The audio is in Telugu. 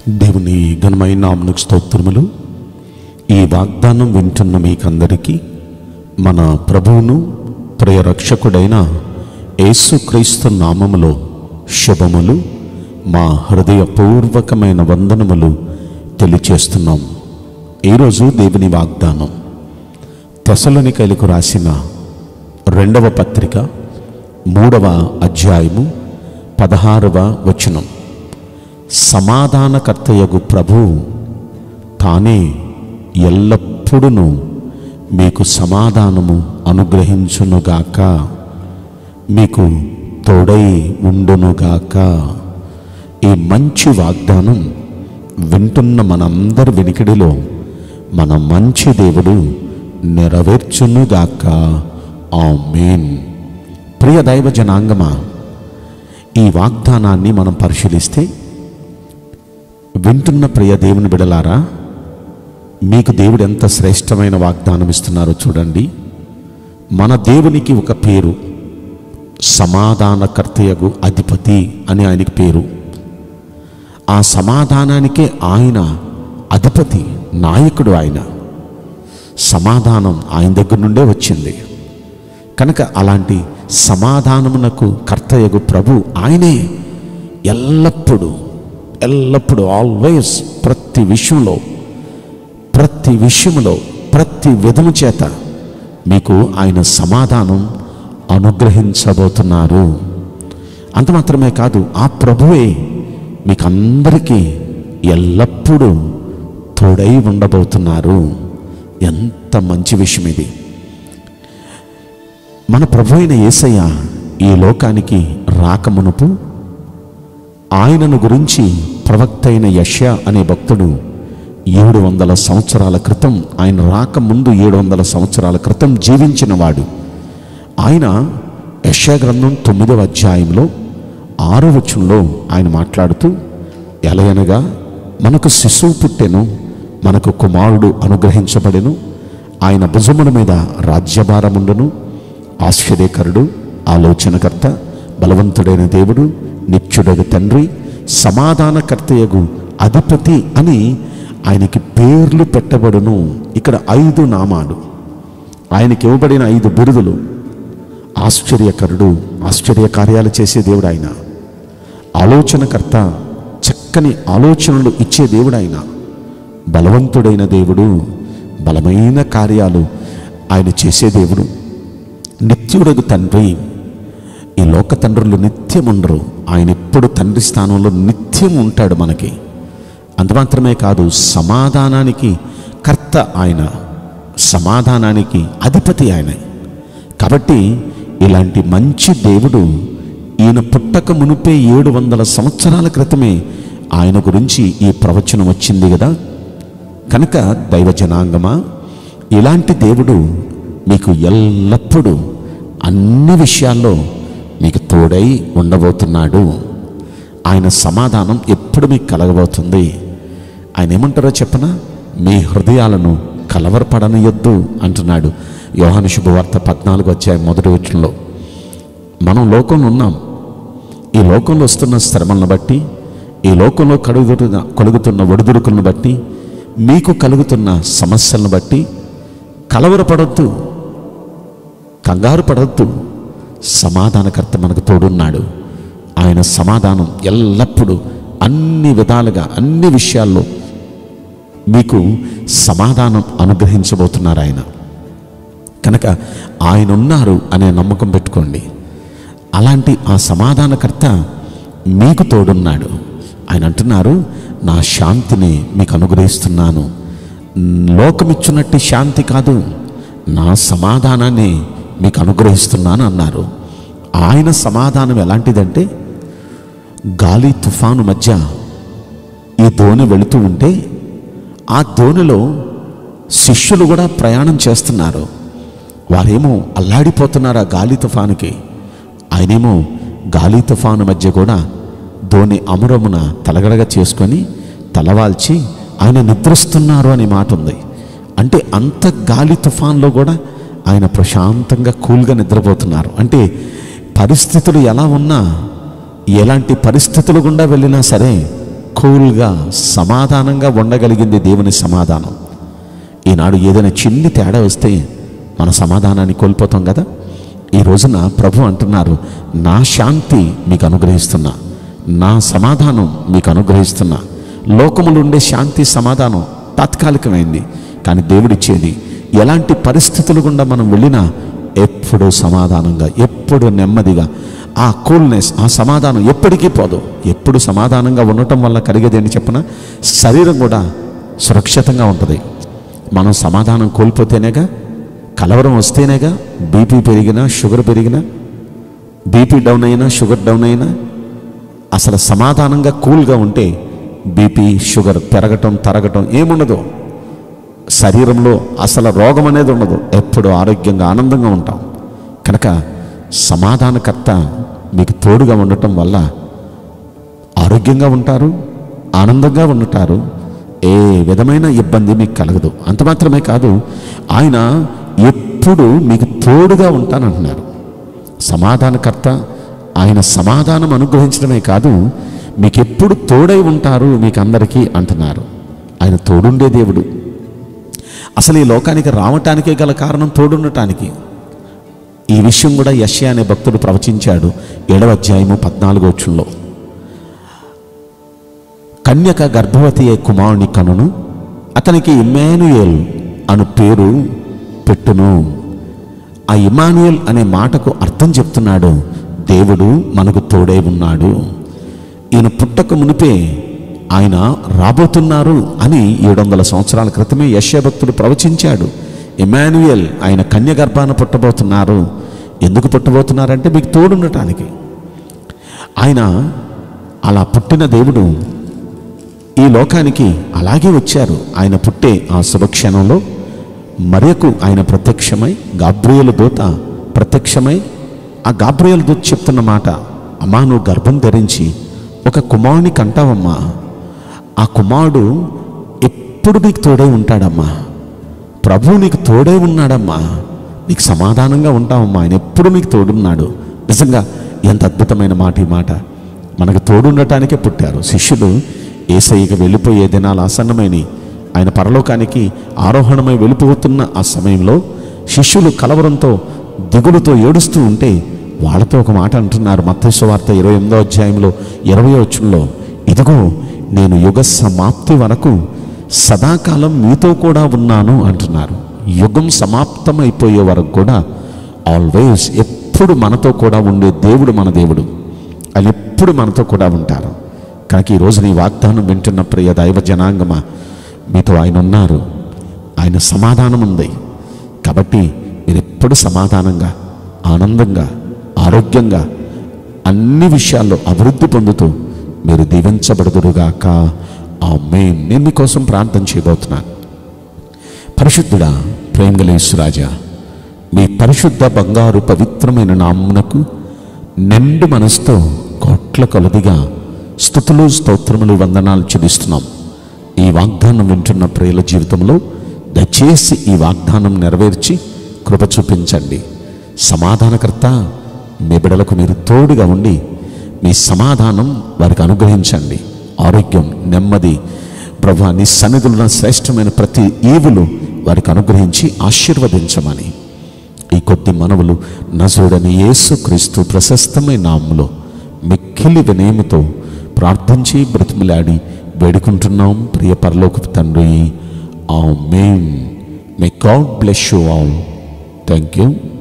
దేవుని ఘనమైన నామమునకు స్తోత్రములు. ఈ వాగ్దానం వింటున్న మీకందరికీ మన ప్రభువును ప్రియ రక్షకుడైన యేసుక్రీస్తు నామములో శుభములు, మా హృదయపూర్వకమైన వందనములు తెలియచేస్తున్నాం. ఈరోజు దేవుని వాగ్దానం తెస్సలోనికైలకు రాసిన 2వ పత్రిక 3వ అధ్యాయము 16వ వచనం. సమాధానకర్తయగు ప్రభువు తానే ఎల్లప్పుడూ మీకు సమాధానము అనుగ్రహించునుగాక, మీకు తోడై ఉండునుగాక. ఈ మంచి వాగ్దానం వింటున్న మనందరి వినికిడిలో మన మంచి దేవుడు నెరవేర్చునుగాక. ఆమేన్. ప్రియ దైవ జనాంగమా, ఈ వాగ్దానాన్ని మనం పరిశీలిస్తే, వింటున్న ప్రియ దేవుని బిడలారా, మీకు దేవుడు ఎంత శ్రేష్టమైన వాగ్దానం ఇస్తున్నారో చూడండి. మన దేవునికి ఒక పేరు, సమాధానకర్తయగు అధిపతి అని ఆయనకి పేరు. ఆ సమాధానానికే ఆయన అధిపతి, నాయకుడు. ఆయన సమాధానం ఆయన దగ్గర నుండే వచ్చింది కనుక అలాంటి సమాధానమునకు కర్తయగు ప్రభు ఆయనే ఎల్లప్పుడూ ఆల్వేస్ ప్రతి విషయంలో ప్రతి విధము చేత మీకు ఆయన సమాధానం అనుగ్రహించబోతున్నారు. అంత మాత్రమే కాదు, ఆ ప్రభువే మీకు అందరికీ ఎల్లప్పుడూ తోడై ఉండబోతున్నారు. ఎంత మంచి విషయం ఇది! మన ప్రభు అయిన యేసయ్య ఈ లోకానికి రాకమునుపు ఆయనను గురించి ప్రవక్త అయిన యెషయా అనే భక్తుడు 700 సంవత్సరాల క్రితం, ఆయన రాకముందు 700 సంవత్సరాల క్రితం జీవించిన వాడు. ఆయన యెషయా గ్రంథం 9వ అధ్యాయంలో 6వ వచనంలో ఆయన మాట్లాడుతూ, ఎలయనగా మనకు శిశువు పుట్టెను, మనకు కుమారుడు అనుగ్రహించబడెను, ఆయన భుజముల మీద రాజ్యభారముండును, ఆశ్చర్యకరుడు, ఆలోచనకర్త, బలవంతుడైన దేవుడు, నిత్యుడగు తండ్రి, సమాధానకర్తయగు అధిపతి అని ఆయనకి పేర్లు పెట్టబడును. ఇక్కడ 5 నామాలు, ఆయనకి ఇవ్వబడిన 5 బిరుదులు. ఆశ్చర్యకరుడు, ఆశ్చర్య కార్యాలు చేసే దేవుడు ఆయన. ఆలోచనకర్త, చక్కని ఆలోచనలు ఇచ్చే దేవుడు ఆయన. బలవంతుడైన దేవుడు, బలమైన కార్యాలు ఆయన చేసే దేవుడు. నిత్యుడగు తండ్రి, ఈ లోక తండ్రులు నిత్యం ఉండరు, ఆయన ఎప్పుడు తండ్రి స్థానంలో నిత్యం ఉంటాడు మనకి. అంత మాత్రమే కాదు, సమాధానానికి కర్త ఆయన, సమాధానానికి అధిపతి ఆయన. కాబట్టి ఇలాంటి మంచి దేవుడు ఈయన పుట్టక మునుపే 700 సంవత్సరాల క్రితమే ఆయన గురించి ఈ ప్రవచనం వచ్చింది కదా. కనుక దైవ జనాంగమా, ఇలాంటి దేవుడు మీకు ఎల్లప్పుడూ అన్ని విషయాల్లో మీకు తోడై ఉండబోతున్నాడు. ఆయన సమాధానం ఎప్పుడు మీకు కలగబోతుంది. ఆయన ఏమంటారో చెప్పనా? మీ హృదయాలను కలవరపడనియొద్దు అంటున్నాడు. యోహాను శుభవార్త 14వ అధ్యాయం 1వ వచనంలో. మనం లోకంలో ఉన్నాం. ఈ లోకంలో వస్తున్న శ్రమలను బట్టి, ఈ లోకంలో కలుగుతున్న ఒడిదుడుకులను బట్టి, మీకు కలుగుతున్న సమస్యలను బట్టి కలవరపడొద్దు, కంగారు పడొద్దు. సమాధానకర్త మనకు తోడున్నాడు. ఆయన సమాధానం ఎల్లప్పుడూ అన్ని విధాలుగా అన్ని విషయాల్లో మీకు సమాధానం అనుగ్రహించబోతున్నారు ఆయన. కనుక ఆయన ఉన్నారు అనే నమ్మకం పెట్టుకోండి. అలాంటి ఆ సమాధానకర్త మీకు తోడున్నాడు. ఆయన అంటున్నారు, నా శాంతిని మీకు అనుగ్రహిస్తున్నాను. లోకమిచ్చున్నట్టు శాంతి కాదు, నా సమాధానాన్ని మీకు అనుగ్రహిస్తున్నాను అన్నారు. ఆయన సమాధానం ఎలాంటిదంటే, గాలి తుఫాను మధ్య ఈ దోణి వెళుతూ ఉంటే ఆ దోణిలో శిష్యులు కూడా ప్రయాణం చేస్తున్నారు. వారేమో అల్లాడిపోతున్నారు ఆ గాలి తుఫానుకి. ఆయనేమో గాలి తుఫాను మధ్య కూడా దోణి అమురమున తలగడగా చేసుకొని తలవాల్చి ఆయన నిద్రిస్తున్నారు అనే మాట ఉంది. అంటే అంత గాలి తుఫాన్లో కూడా ఆయన ప్రశాంతంగా కూల్గా నిద్రపోతున్నారు. అంటే పరిస్థితులు ఎలా ఉన్నా, ఎలాంటి పరిస్థితులు గుండా వెళ్ళినా సరే కూల్గా సమాధానంగా ఉండగలిగింది దేవుని సమాధానం. ఈనాడు ఏదైనా చిన్ని తేడా వస్తే మన సమాధానాన్ని కోల్పోతాం కదా. ఈ రోజున ప్రభు అంటున్నారు, నా శాంతి మీకు అనుగ్రహిస్తున్నా, నా సమాధానం మీకు అనుగ్రహిస్తున్నా. లోకములో ఉండే శాంతి సమాధానం తాత్కాలికమైంది, కానీ దేవుడిచ్చేది ఎలాంటి పరిస్థితులు గుండా మనం వెళ్ళినా ఎప్పుడూ సమాధానంగా, ఎప్పుడు నెమ్మదిగా, ఆ కూల్నెస్, ఆ సమాధానం ఎప్పటికీ పోదు. ఎప్పుడు సమాధానంగా ఉండటం వల్ల కలిగేది ఏంటి చెప్పిన, శరీరం కూడా సురక్షితంగా ఉంటుంది. మనం సమాధానం కోల్పోతేనేగా, కలవరం వస్తేనేగా బీపీ పెరిగినా, షుగర్ పెరిగినా, బీపీ డౌన్ అయినా, షుగర్ డౌన్ అయినా, అసలు సమాధానంగా కూల్గా ఉంటే బీపీ షుగర్ పెరగటం తరగటం ఏముండదు. శరీరంలో అసలు రోగం అనేది ఉండదు. ఎప్పుడు ఆరోగ్యంగా ఆనందంగా ఉంటాం. కనుక సమాధానకర్త మీకు తోడుగా ఉండటం వల్ల ఆరోగ్యంగా ఉంటారు, ఆనందంగా ఉంటారు. ఏ విధమైన ఇబ్బంది మీకు కలగదు. అంత మాత్రమే కాదు, ఆయన ఎప్పుడు మీకు తోడుగా ఉంటానంటున్నారు. సమాధానకర్త ఆయన సమాధానం అనుగ్రహించడమే కాదు, మీకు ఎప్పుడు తోడై ఉంటారు మీకు అందరికీ అంటున్నారు. ఆయన తోడుండే దేవుడు. అసలు ఈ లోకానికి రావటానికే గల కారణం తోడుండటానికి. ఈ విషయం కూడా యెషయా అనే భక్తుడు ప్రవచించాడు 7వ అధ్యాయము 14వ వచనంలో. కన్యక గర్భవతి అయి కుమారుని కనును, అతనికి ఇమ్మానుయేల్ అను పేరు పెట్టును. ఆ ఇమ్మానుయేల్ అనే మాటకు అర్థం చెప్తున్నాడు, దేవుడు మనకు తోడై ఉన్నాడు. ఈయన పుట్టక మునిపే ఆయన రాబోతున్నారు అని 700 సంవత్సరాల క్రితమే యెషయా భక్తుడు ప్రవచించాడు. ఇమ్మానుయేల్, ఆయన కన్య గర్భాన పుట్టబోతున్నారు. ఎందుకు పుట్టబోతున్నారంటే మీకు తోడుండటానికి. ఆయన అలా పుట్టిన దేవుడు ఈ లోకానికి అలాగే వచ్చారు. ఆయన పుట్టే ఆ శుభక్షణంలో మరియకు ఆయన ప్రత్యక్షమై, గాబ్రియేలు దూత ప్రత్యక్షమై, ఆ గాబ్రియేలు దూత చెప్తున్న మాట, అమ్మా నువ్వు గర్భం ధరించి ఒక కుమారుని కంటావమ్మా. ఆ కుమారుడు ఎప్పుడు నీకు తోడై ఉంటాడమ్మా. ప్రభువు నీకు తోడై ఉన్నాడమ్మా. నీకు సమాధానంగా ఉంటావమ్మా. ఆయన ఎప్పుడు నీకు తోడున్నాడు. నిజంగా ఎంత అద్భుతమైన మాట ఈ మాట. మనకు తోడుండటానికే పుట్టారు. శిష్యులు యేసయ్యకి వెళ్ళిపోయే దినాలు ఆసన్నమైన, ఆయన పరలోకానికి ఆరోహణమై వెళ్ళిపోతున్న ఆ సమయంలో శిష్యులు కలవరంతో దిగులుతో ఏడుస్తూ ఉంటే వాళ్ళతో ఒక మాట అంటున్నారు. మత్తయి సువార్త 28వ అధ్యాయంలో 20వ వచనంలో, ఇదిగో నేను యుగ సమాప్తి వరకు సదాకాలం మీతో కూడా ఉన్నాను అంటున్నారు. యుగం సమాప్తమైపోయే వరకు కూడా ఆల్వేస్, ఎప్పుడు మనతో కూడా ఉండే దేవుడు మన దేవుడు. ఆయన ఎప్పుడు మనతో కూడా ఉంటారు. కనుక ఈరోజు నీ వాగ్దానం వింటున్న ప్రియ దైవ జనాంగమా, మీతో ఆయన ఉన్నారు. ఆయన సమాధానం ఉంది. కాబట్టి మీరు ఎప్పుడు సమాధానంగా, ఆనందంగా, ఆరోగ్యంగా, అన్ని విషయాల్లో అభివృద్ధి పొందుతూ మీరు దీవించబడుదురుగాక. ఆమేన్. నేను మీకోసం ప్రార్థన చేయబోతున్నాను. పరిశుద్ధుడా, ప్రేమగల యేసురాజా, మీ పరిశుద్ధ బంగారు పవిత్రమైన నామమునకు నిండు మనసుతో కోట్ల కొలదిగా స్తుతులు, స్తోత్రములు, వందనాలు చెల్లిస్తున్నాం. ఈ వాగ్దానం వింటున్న ప్రియుల జీవితంలో దయచేసి ఈ వాగ్దానం నెరవేర్చి కృప చూపించండి. సమాధానకర్త, మీ బిడ్డలకు మీరు తోడుగా ఉండి మీ సమాధానం వారికి అనుగ్రహించండి. ఆరోగ్యం, నెమ్మది, ప్రభువా నీ సన్నిధిలో శ్రేష్టమైన ప్రతి ఈవులు వారికి అనుగ్రహించి ఆశీర్వదించమని ఈ కొద్ది మనవులు నజరుడని యేసుక్రీస్తు ప్రశస్తమైన నామములో మిక్కిలి వినయముతో ప్రార్థించి బ్రతిమిలాడి వేడుకుంటున్నాం ప్రియ పరలోకపు తండ్రి. ఆమేన్. May God bless you all. Thank you.